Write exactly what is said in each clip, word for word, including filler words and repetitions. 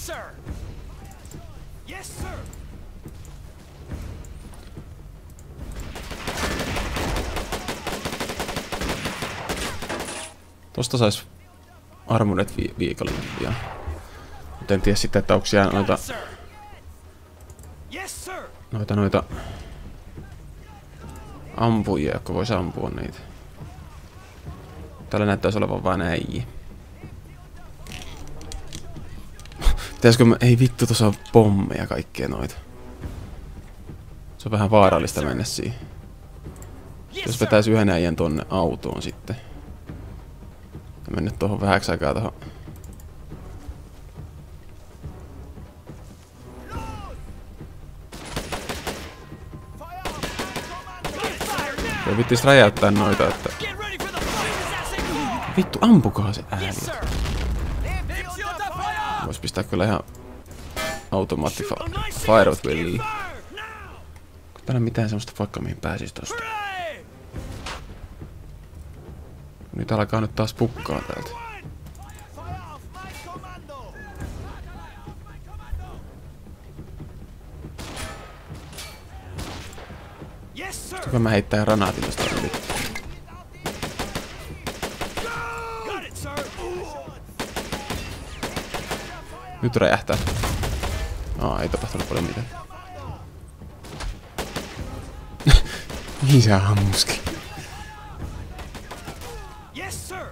Yes, sir. Yes, sir. Tosta sais armoret vi viikolle pian. Mutta en tiedä sitten, että onko siellä noita... Noita noita... ampujia, jotka vois ampua niitä. Täällä näyttäisi olevan vain äijä. Pitäisikö mä... Ei vittu, tuossa on pommeja kaikkea noita. Se on vähän vaarallista mennä siihen. Jos vetäis yhden äijän tonne autoon sitten. Ja mennä tuohon vähäksi aikaa tohon. Voi vittis räjäyttää noita, että... Vittu, ampukaa se ääni. Vois pistää kyllä ihan... Automaatti fire out williin. Kun täällä mitään semmoista paikkaa mihin pääsis tosta. Nyt alkaa nyt taas pukkaa täältä. Tuokaa mä heittää granaatin tästä yli. Nyt räjähtää. Aa, ei tapahtunut paljon mitään. Mihin se ammuskin? Yes, sir.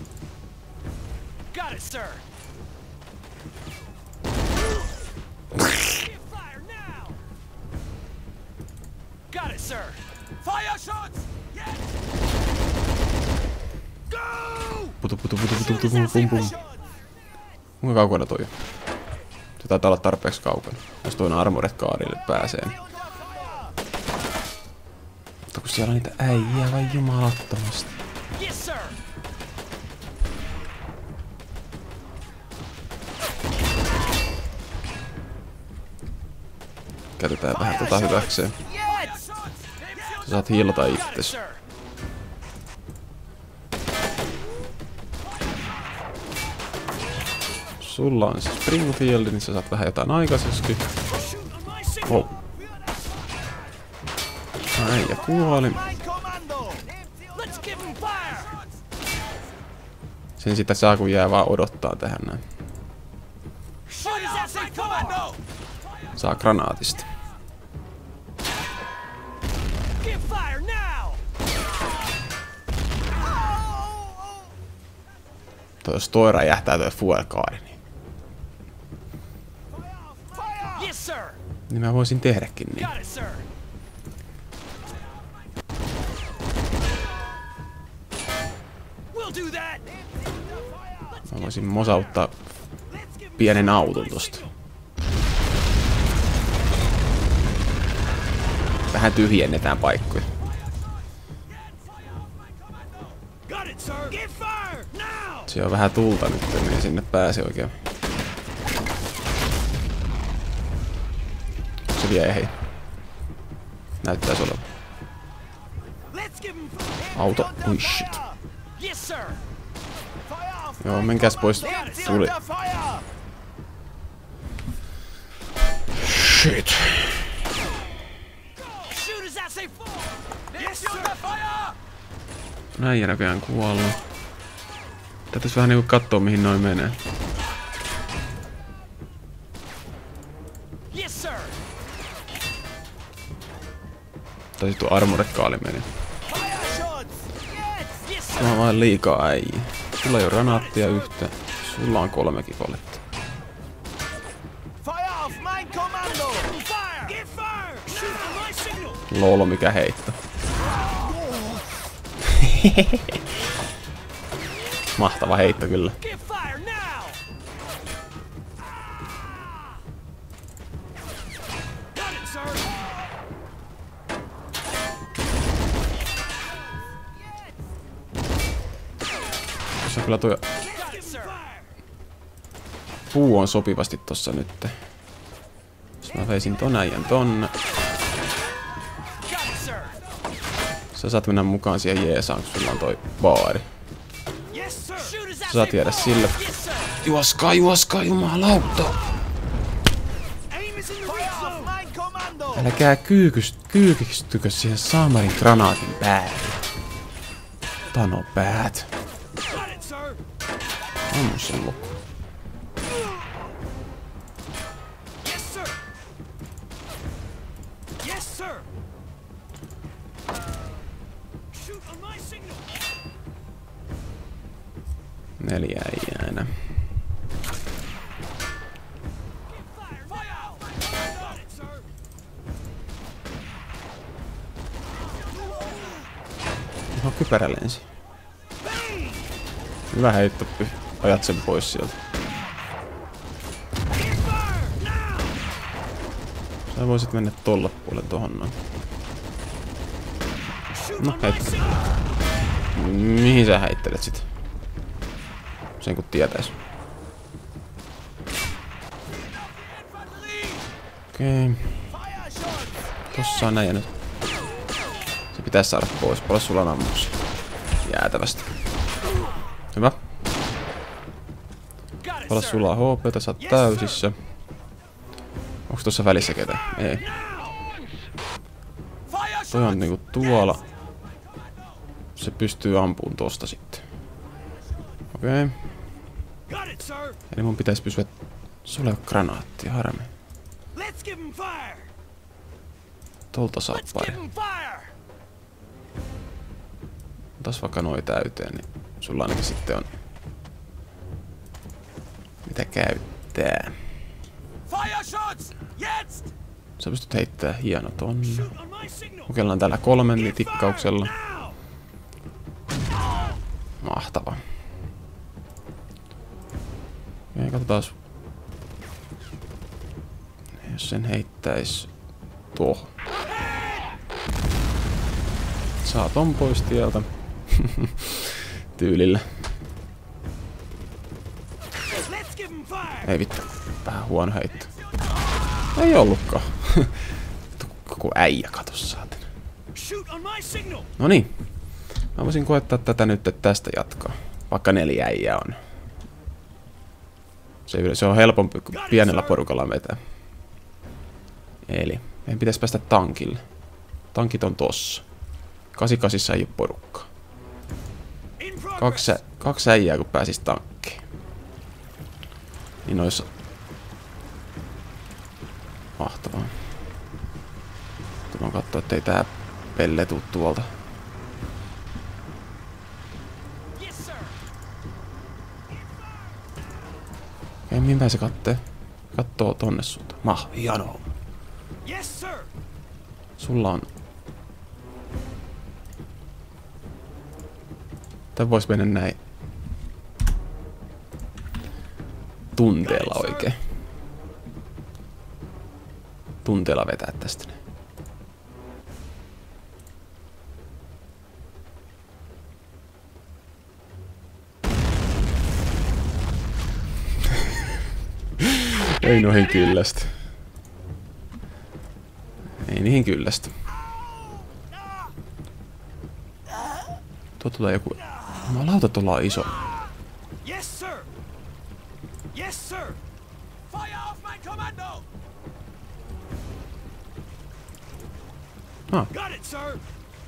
Got it, sir. Fire now. Got it, sir. Fire shots. Yes. Go. Putu putu putu putu putu pum pum pum. Kuinka kaukana toi on? Se taitaa olla tarpeeksi kaukana. Jos tuon armoret kaarille pääsee. Niin. Mutta kun siellä on niitä äijää vai jumalattomasti. Yes, sir. Käytetään vähän tota hyväkseen. Sä saat hiilata itses. Sulla on se Springfield, niin sä saat vähän jotain aikaisesti. Oh. Äijä kuoli. Sen sitä saa kun jää vaan odottaa tähän näin. Saa granaatista. Toi jos toi räjähtää toi fuel kaari, niin... Niin mä voisin tehdäkin niin. Mä voisin mosauttaa pienen auton tosta. Vähän tyhjennetään paikkoja. Se on vähän tulta nyt, niin sinne pääsee oikein. Se vie hei. Näyttäis olevan. Auto. Ui shit. Joo, menkääs pois. Tuli. Shit. Näin näköjään kuollut. Täytyis vähän niinku kattoo mihin noin menee. Tai sit tuo armorekkaali meni. Sulla on vaan liikaa äijä. Sulla ei oo granaattia yhtä. Sulla on kolme kipaletta. Lolo mikä heitto. Mahtava heitto kyllä. Tuossa kyllä tuo puu on sopivasti tossa nyt. Jos mä veisin ton äijän tonne. Sä saat mennä mukaan siihen jeesaan, kun sulla on toi baari. Sä saat jäädä sille. Juoskaa, juoskaa, jumalauta! Älkää kyykys, kyykistykö siihen saamarin granaatin päälle. Tano päät. Got it, sir. Ammu sen loppu. Yes, sir. Yes, sir. Shoot on my signal. Neljä ei enää. Fire now. Got it, sir. Ihan kypärä lensi. Hyvä heitto, ajat sen pois sieltä. Sä voisit mennä tolla puolelle tohon noin. No heitto. Mihin sä heittelet sit? Sen kun tietäis. Okei. Tossa on näin ja nyt. Se pitäis saada pois. Paljon sulla on ammuksia? Jäätävästi. Hyvä. Paljon sulla on H P:tä, sä oot täysissä. Onks tossa välissä ketään? Ei. Toi on niinku tuolla. Se pystyy ampuun tosta sitten. Okei. Okay. Eli mun pitäis pysyä... Sulla ei oo granaattia, harmi. Tolta saa pari. Otas vaikka noi täyteen, niin sulla ainakin sitten on... Mitä käyttää? Sä pystyt heittää hieno tonne. Kokeillaan täällä kolmen tikkauksella. Mahtava. Okei, katsotaas. Jos sen heittäis tuohon. Saa ton pois tieltä. Tyylillä. Ei vittu. Vähän huono heitto. Ei ollutkaan. Koko äijä katos saatana. No niin. Mä voisin koettaa tätä nyt, että tästä jatkaa. Vaikka neljä äijää on. Se, se on helpompi kuin pienellä porukalla vetää. Eli meidän pitäisi päästä tankille. Tankit on tossa. kahdeksankymmentäkahdeksan ei oo porukkaa. Kaksi, kaksi äijää kun pääsis tankkiin. Niin ois... Mahtavaa. Tullaan kattoo, ettei tää pelle tuu tuolta. Okei, mihin päin se kattee? Kattoo tonne suuntaan. Mah, hieno. Sulla on... Tää vois mennä näin. Tunteella oikein. Tunteella vetää tästä. Ei noihin kyllästy. Ei niihin kyllästy. Tuo tulee joku... Jumalauta, tuolla on iso. Yes, sir. Yes, sir. Fire off my commando. Ah. Got it, sir.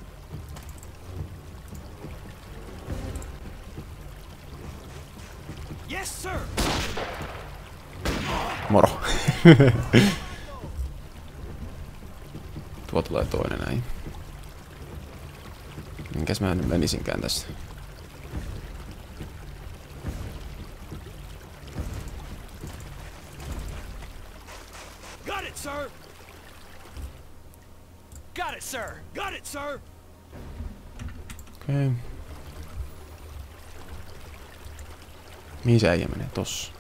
Yes, sir. Moro. Tuo tulee toinen näin. Minkäs mä nyt menisinkään tässä? Got it, sir. Got it, sir. Got it, sir. Okei. Okay. Mihin se äijä menee? Tossa.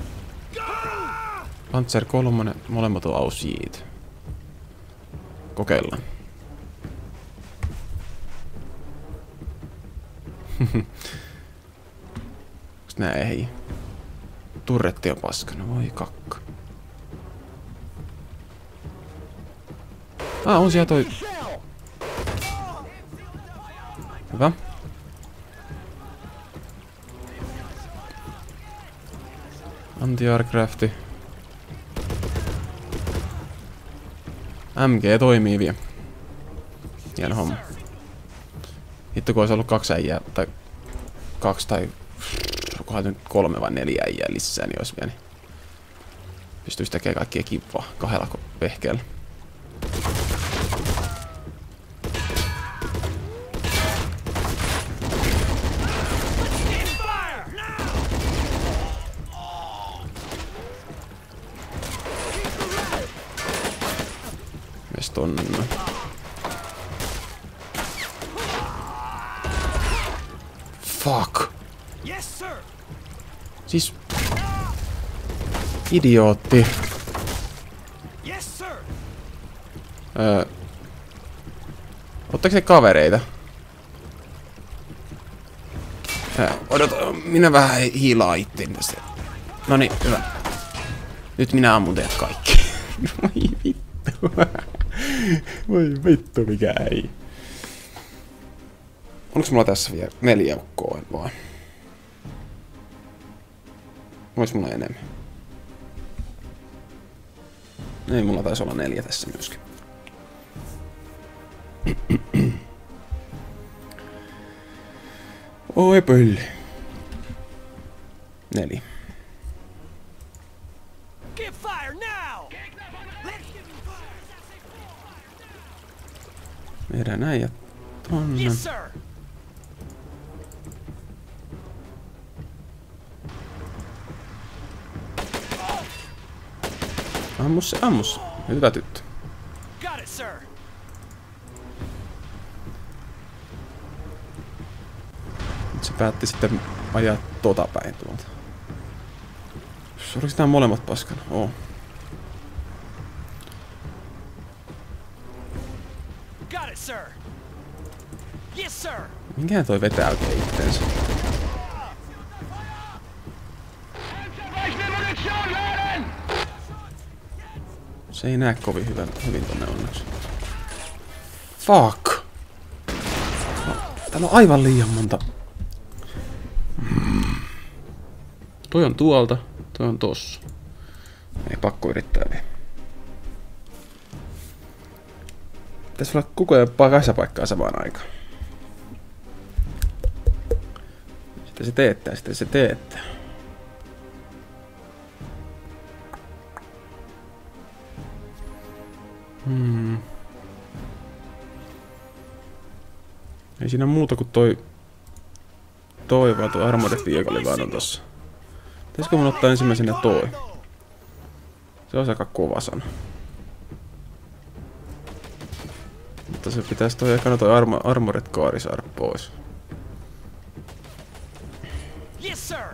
Panzer kolme, molemmat on ausiit. Kokeillaan. Onks nää ei? Turretti on paskana, voi kakka. Ah, on siellä toi... Hyvä. Anti-aircrafti. M G toimii vielä. Hieno homma. Hitto kun olisi ollut kaksi äijää, tai kaksi tai onkohan nyt kolme vai neljä äijää lisää, niin olisi vielä. Niin pystyisi tekemään kaikkia kivaa kahdella vehkeellä. Mies tonne. Fuck. Yes, sir. Siis idiootti. Yes, sir. Öö. Ootteko ne kavereita? Öö, odota, minä vähän hiilaa itteen tästä. Noniin, hyvä. Nyt minä ammun teidät kaikki. Voi vittu. Voi vittu mikä ei. Onks mulla tässä vielä neljä ukkoa vaan? Ois mulla enemmän? Ei, mulla taisi olla neljä tässä myöskin. Oi pölli. Neljä. Get fire now. Let's get fire. Meidän äijät tonne. Yes, sir. Ammus se, ammus se. Hyvä tyttö. Got it, sir. Nyt se päätti sitten ajaa tota päin tuolta. Oliko nämä molemmat paskana? Oo. Got it, sir. Yes, sir. Minkähän toi vetää oikein itteensä? Se ei näe kovin hyvän, hyvin tonne onneksi. Fuck! No, täällä on aivan liian monta. Mm. Toi on tuolta, toi on tossa. Ei pakko yrittää vielä. Pitäis olla koko ajan kahdessa paikkaa samaan aikaan. Sitten se teettää, sitten se teettää. Hmm. Ei siinä muuta kuin toi... Toi vaan, toi Armored Vehicle vaan on tossa. Pitäisikö mun ottaa ensimmäisenä toi? Se on aika kova sana. Mutta se pitäisi toi ekana toi armo, Armored Car saada pois. Yes, sir.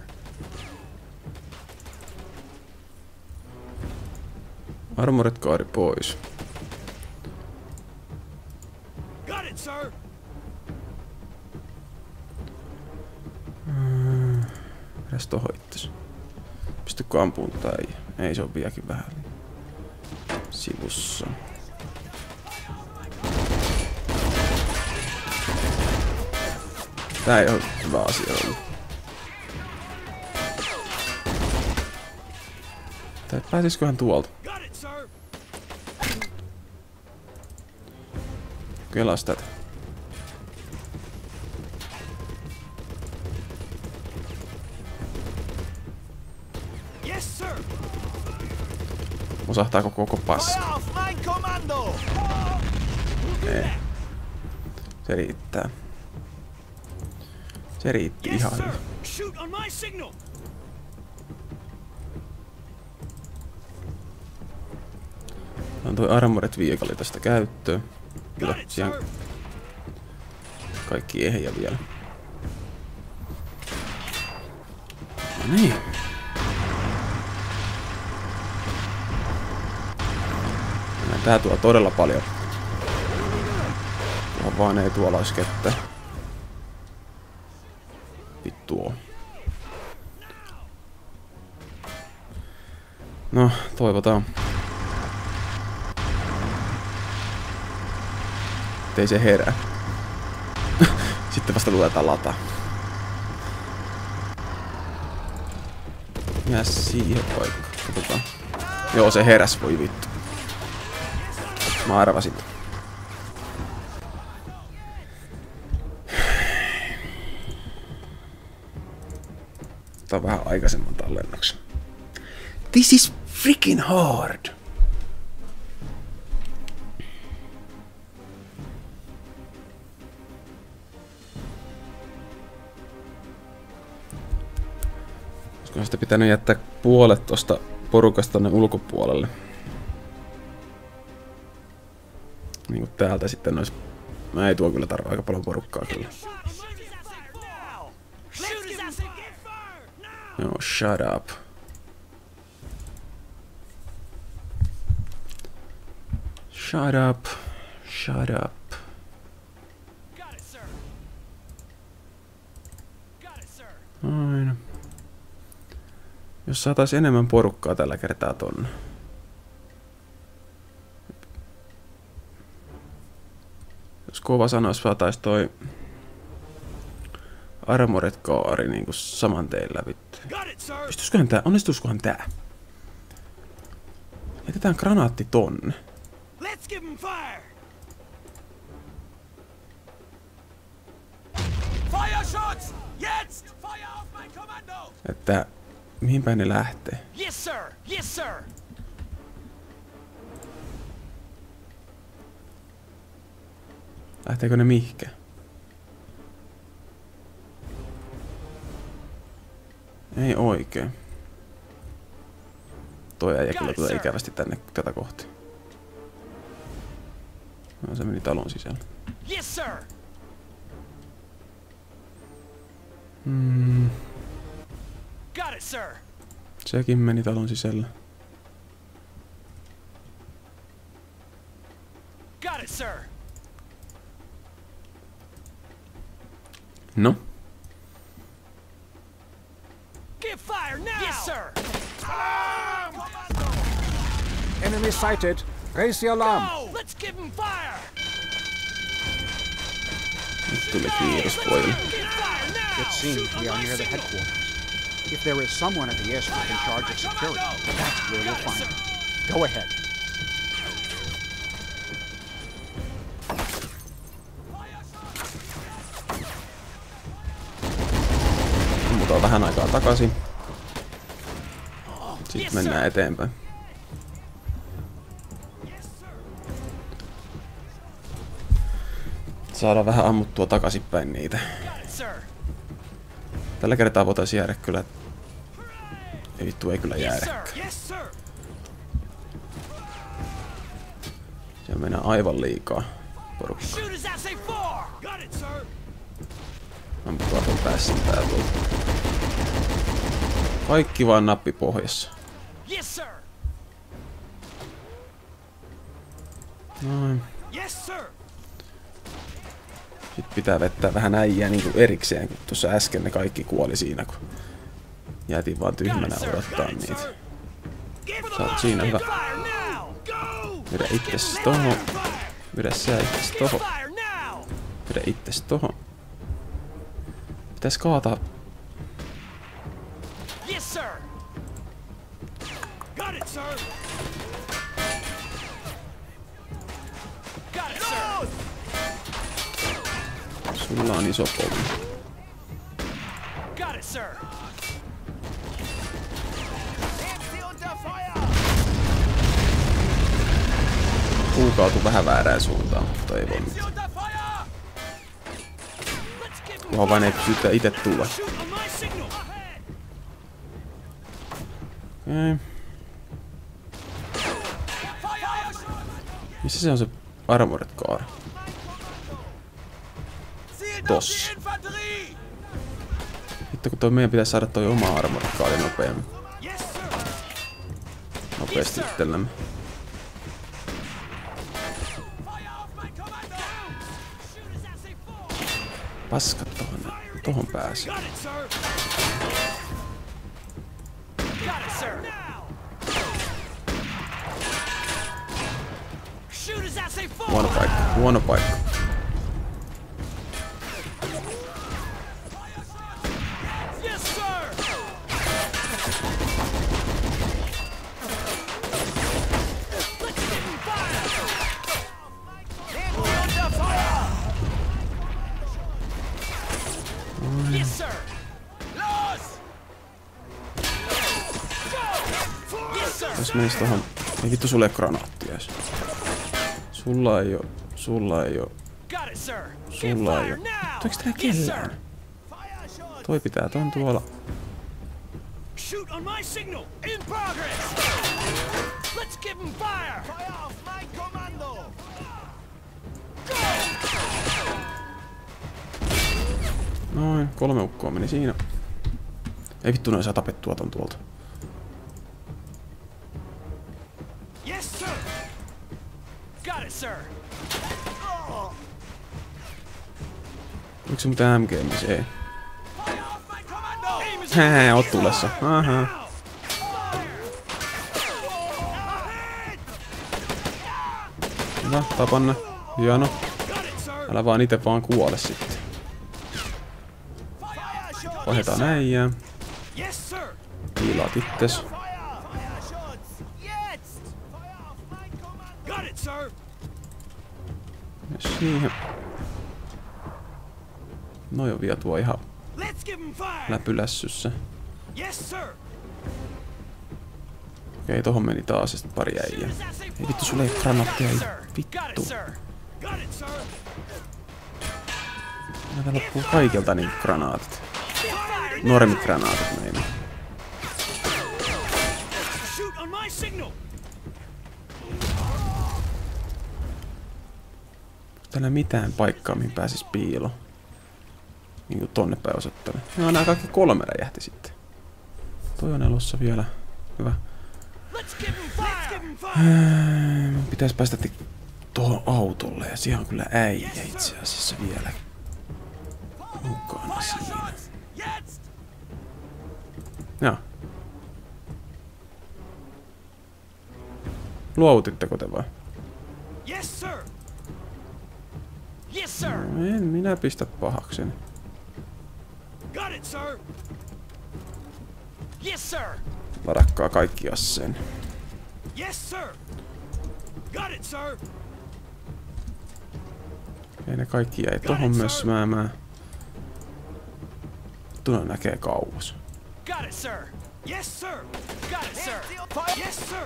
Armored Car pois. Got it, sir. Hmm. Mitäs tohon itses? Pystykö ampuun tai ei, se on vieläkin vähän sivussa. Tää ei oo hyvä asia ollut. Tää pääsisiköhän tuolta? Got it, sir. Kelas tätä. Yes, sir. Osahtaako koko paska? Fire off, line commando. Ei. Se riittää. Se riitti Yes, ihan sir. hyvin. Shoot on my signal. On toi Armored Vehicle tästä käyttöön. Kyllä, Got it, siihen sir. kaikki ehjä vielä. No niin. Tää tuo todella paljon. Tuohon vaan ei tuolla ois kettä. Vittu oo. No, toivotaan. Ettei se herää. Sitten vasta luetaan lataa. Jää siihen paikkaan. Katsotaan. Joo, se heräs, voi vittu. Mä arvasin. Tää on vähän aikaisemman tallennuksen. This is freaking hard! Olisiko sitä pitänyt jättää puolet tosta porukasta tonne ulkopuolelle? Niinku täältä sitten nois... Mä ei tuo kyllä tarvitse aika paljon porukkaa kyllä. Joo, shut up. Shut up. Shut up. Aina. Jos saatais enemmän porukkaa tällä kertaa tonne. Jos kova sanois saatais toi Armored Car niinku saman tein läpi. Pystyisikö tää? Onnistuisikohan tää? Jätetään granaatti tonne. Let's give him fire! Fire shots! Jetzt! Fire auf mein Kommando! Että mihin päin ne lähtee? Yes sir! Yes sir! Lähteekö ne mihkä? Ei oikein. Toi äijä kyllä tulee ikävästi tänne tätä kohti. No, se meni talon sisällä. Yes sir! Hmm. Got it sir! Sekin meni talon sisällä. Got it sir! No. Give fire now! Yes sir! Enemy sighted. Raise the alarm. Go! Let's give him fire! Nyt tuli kiitos pojille. Give fire now! It seems we are near the headquarters. If there is someone at the airstrip in charge of security, that's where we'll find him. Go ahead. Ammutaan vähän aikaa takaisin. Sitten mennään eteenpäin. Saadaan vähän ammuttua takaisinpäin niitä. Tällä kertaa voitaisiin jäädä kyllä... Ei vittu, ei kyllä jäädäkään. Se menee aivan liikaa porukkaa. Ampukaa tuon päässä tää tuolta. Kaikki vaan nappi pohjassa. Noin. Sitten pitää vettää vähän äijää niinku erikseen, kun tuossa äsken ne kaikki kuoli siinä, kun jäätiin vaan tyhmänä odottaa niitä. Sä oot siinä hyvä. Vedä itses tohon. Vedä sä itses tohon. Vedä itses tohon. Pitäis kaataa. Sulla on iso pommi. Puu kaatui vähän väärään suuntaan, mutta ei voi mitään. Kunhan vain ei pysytä ite tulla. Okei. Missä se on se Armored Car? Tossa. Hitto kun toi meidän pitäisi saada toi oma Armored Car nopeammin. Nopeasti itsellemme. Paskat tohon, tohon pääsi. Huono paikka, huono paikka. Jos menis tohon... Ei vittu, sulle ei oo granaattia ees. Sulla ei oo... Sulla ei oo... Got it, sir. Sulla ei oo... Toiks tää kellään? Toi pitää, toi on tuolla. Shoot on my signal. In progress. Let's give him fire. Fire off my commando. Noin, kolme ukkoa meni siinä. Ei vittu, noin saa tapettua ton tuolta. Yes, sir. Got it, sir. Oliko se mitään M G M C? Ei. Fire off my commando. Aim is Hää, oot tulessa. Aha. Hyvä, tapanne. Hieno. got it, sir. Älä vaan ite vaan kuole sitten. Ohjataan äijää. Yes, sir. Hiilaat itses. Fire. Fire shots. Yes. Fire off my commando. Got it, sir. Ja siihen. Noi on vielä tuo ihan Let's give him fire. läpylässyssä. Yes, sir. Okei, tohon meni taas ja sit pari äijää. Ei vittu, sulle ei oo granaattia, ei Got it, vittu. sir. Got it, sir. Näitä loppuu kaikilta niin granaatit. Fire. Normigranaatit meillä. Shoot on my signal. Täällä mitään paikkaa, mihin pääsis piilo. Niinku tonne päin osoittalle. Joo, nää kaikki kolme räjähti sitten. Toi on elossa vielä. Hyvä. Let's give him fire. Let's give him fire. Mun pitäis päästä tuohon autolle ja siellä on kyllä äijä itse asiassa vielä mukana siinä. Yes. Joo. Luovutitteko te vai? Yes, sir. Yes, sir. No, en minä pistä pahakseni. Got it, sir. Yes, sir. Varakkaa kaikki asseen. Yes, sir. Got it, sir. Ei ne kaikki jäi tohon mössmäämään. Tuolla näkee kauas. Got it, sir. Yes, sir. Got it, sir. Yes, sir.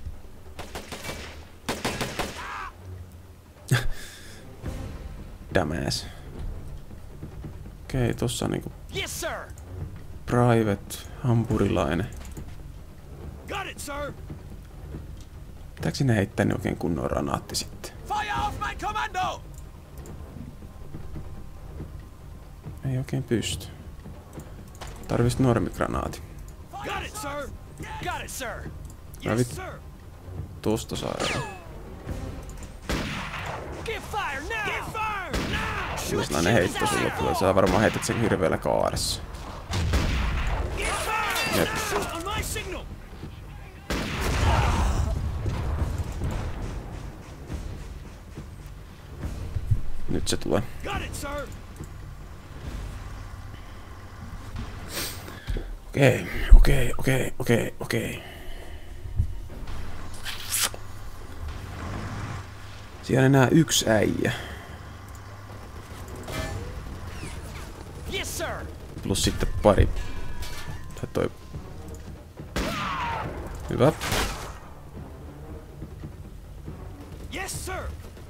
Dämääs. Okei, tossa on niinku Yes, sir. private hampurilainen. Got it, sir. Pitääkö sinne heittää niin oikein kunnon granaatti sitten? Fire off my commando. Ei oikein pysty. Tarvis normigranaati. Got it, sir. Got it, sir. Mä Yes, vit- sir. Tosta saadaan. Give fire now. Give fire now. Shoot. Sellainen heitto sulle tulee. Sä varmaan heität sen hirveellä kaaressa. Give fire. Jep. Shoot on my signal. Nyt se tulee. Got it, sir. Okei, okei, okei, okei, okei. Siellä enää yksi äijä. Yes, sir. Plus sitten pari. Tai toi. Hyvä. Yes, sir.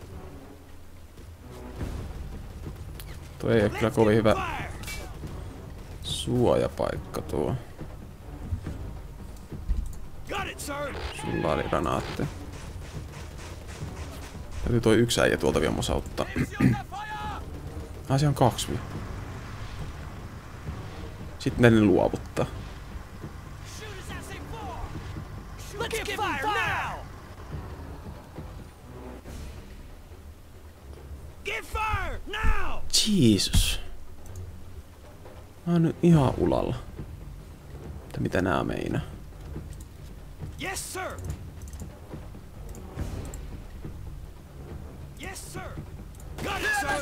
Toi ei oo kyllä kovin hyvä Fire. suojapaikka tuo. Got it, sir. Sulla oli granaatteja. Täytyy toi yksi äijä tuolta vielä mosauttaa. Ah, se on kaksi vielä. Sitten ne luovuttaa. Shoot his S A four. Let's give him fire now. Give fire now. Jeesus. Mä oon nyt ihan ulalla. Että mitä nää meinaa? Yes, sir. Yes, sir. Got it, sir.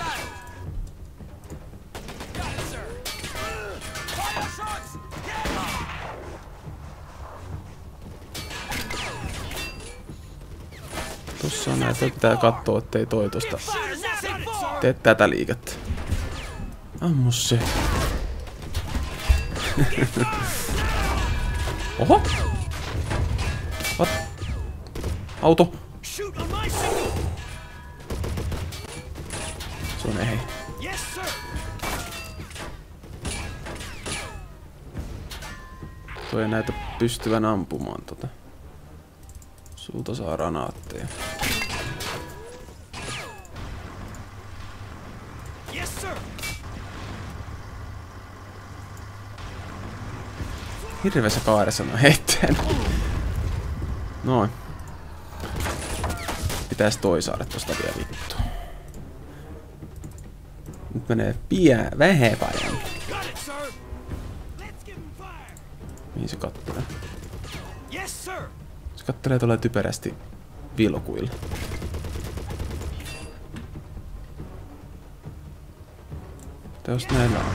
Got it, sir. Fire shots. Tossa on näitä, pitää kattoo, ettei toi tosta Shoot his S A four. tee tätä liikettä. Ammu se. Oho! What? Auto! Shoot on my signal. Se on ehei. Yes, sir. Toi ei näytä pystyvän ampumaan tota. Sulta saa granaatteja. Yes, sir. Hirveässä kaaressa mä heittään. Noin. Pitäis toi saada tosta vielä vittu. Nyt menee pian vähän paljon. Got it, sir. Let's give him fire. Mihin se kattelee? Yes, sir. Se kattelee tuolla typerästi vilkuilla. Mutta jos näillä on.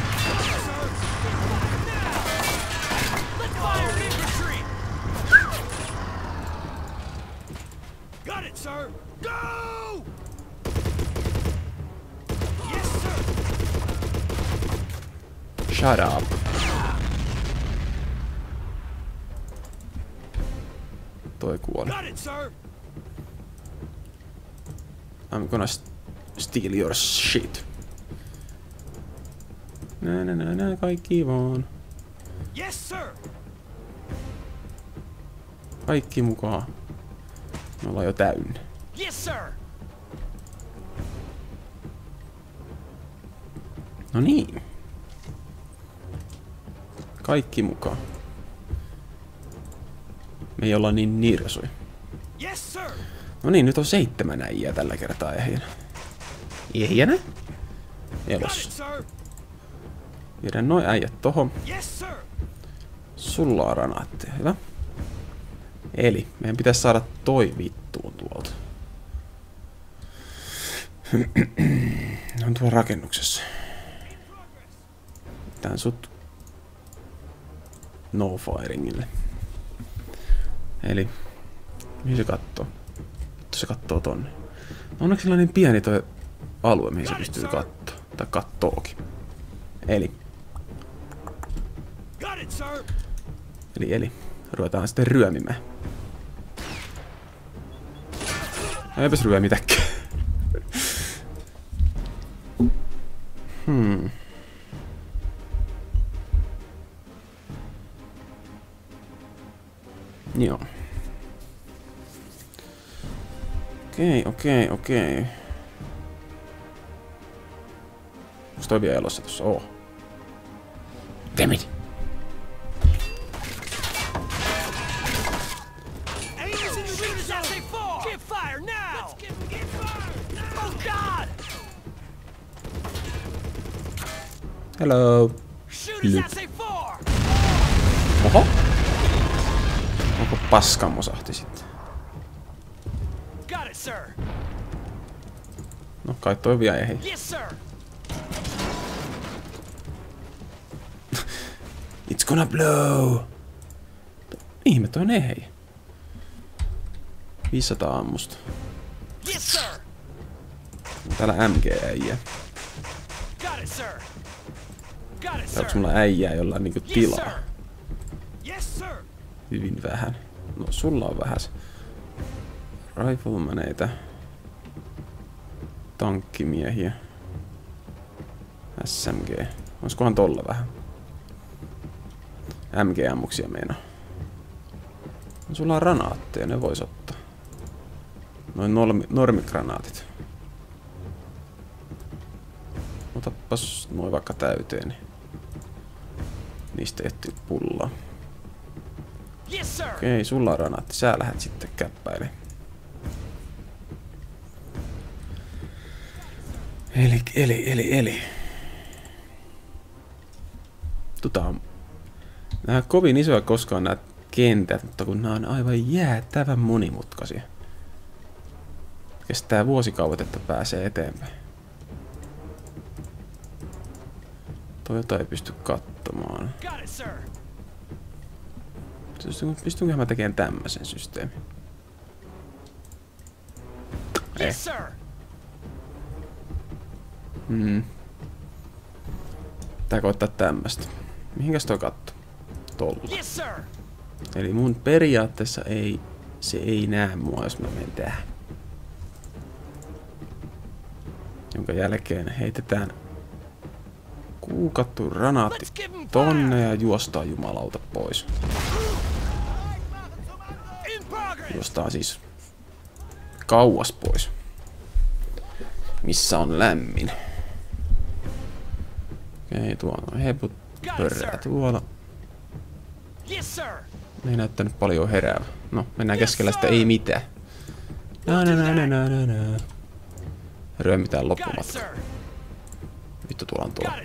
Let's fire infantry. Got it, sir. Go! Yes, sir. Shut up. Toi kuoli. Got it, sir. I'm gonna st steal your shit. Nää nää nää nää kaikki vaan. Yes, sir. Kaikki mukaan. Me ollaan jo täynnä. Yes, sir. No niin. Kaikki mukaan. Me ei olla niin nirsui. Yes, sir. No niin, nyt on seitsemän äijää tällä kertaa ehjänä. Ehjänä? Got it, Elossa. sir. Viedään noi äijät tohon. Yes, sir. Sulla on granaatteja, hyvä. Eli meidän pitäisi saada toi vittuun tuolta. On tuolla rakennuksessa. Tän sut no firingille. Eli mihin se kattoo? Vittu se kattoo tonne. Onneksi sillä on niin pieni toi alue, mihin se pystyy kattoo. Tai kattookin. Eli Got it, sir. Eli, eli. Ruvetaan sitten ryömimään. Eipäs ryömitäkään. Hmm. Joo. Okei, okei, okei. Onks toi vielä elossa tossa? Oo. Damn it! Aim is in shooters as they fall. Give fire now. Let's give him give fire. Oh God. Hello. Shooters Lyp. as they fall. Oho. Onko paskamosahti sitten? Got it, sir. No kai toi vielä ei. Yes, sir. It's gonna blow! Ihme, toi on ehei. viisisataa ammusta. Yes, sir. Täällä M G-äijä. Got it, sir. Got it, Onks sir. mulla äijää jollain niinku Yes, tilaa? sir. Yes, sir. Hyvin vähän. No sulla on vähäs. Riflemaneita. Tankkimiehiä. S M G. Oiskohan tolla vähän? M G-ammuksia meinaa. No, sulla on granaatteja, ne vois ottaa. Noin normi normigranaatit. Otappas noin vaikka täyteen, niin niistä ehtii pullaa. Yes, sir. Okei, sulla on granaatti. Sä lähdet sitten käppäilemään. Eli, eli, eli, eli. Tota on... Nää on kovin isoja koskaan nää kentät, mutta kun nää on aivan jäätävän monimutkaisia. Kestää vuosikaudet, että pääsee eteenpäin. Toyota ei pysty katsomaan. Got it, sir. Pystynköhän mä tekemään tämmösen systeemin? Ei. Yes, sir. Mm. Tää koittaa tämmöstä. Mihinkäs toi katto? Tolla. Yes, sir. Eli mun periaatteessa ei, se ei näe mua, jos mä menen tähän. Jonka jälkeen heitetään kuukattu granaatti tonne ja juostaan jumalauta pois. Juostaan siis kauas pois. Missä on lämmin. Okei, tuolla on heput pörrää tuolla. Ei näyttänyt paljon heräävä. No, mennään keskellä sitä ei mitään. Na na na na na na. Ryömitään loppumatta. Vittu tuolla on tuolla.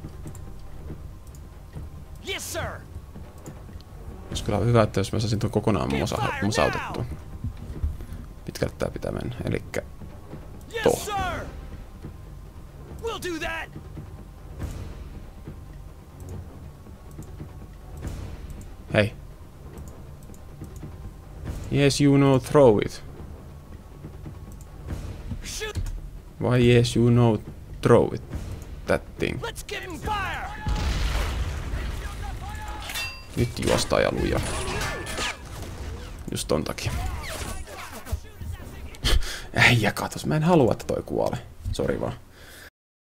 Olisi kyllä hyvä, että jos mä saisin tuon kokonaan musa musautettua. Pitkälle tää pitää mennä. Elikkä tuo. Hei. Yes, you know, throw it. Why yes, you know, throw it. That thing. Nyt juostaa ja lujaa. Just ton takia. Äijä katos, mä en halua, että toi kuolee. Sori vaan.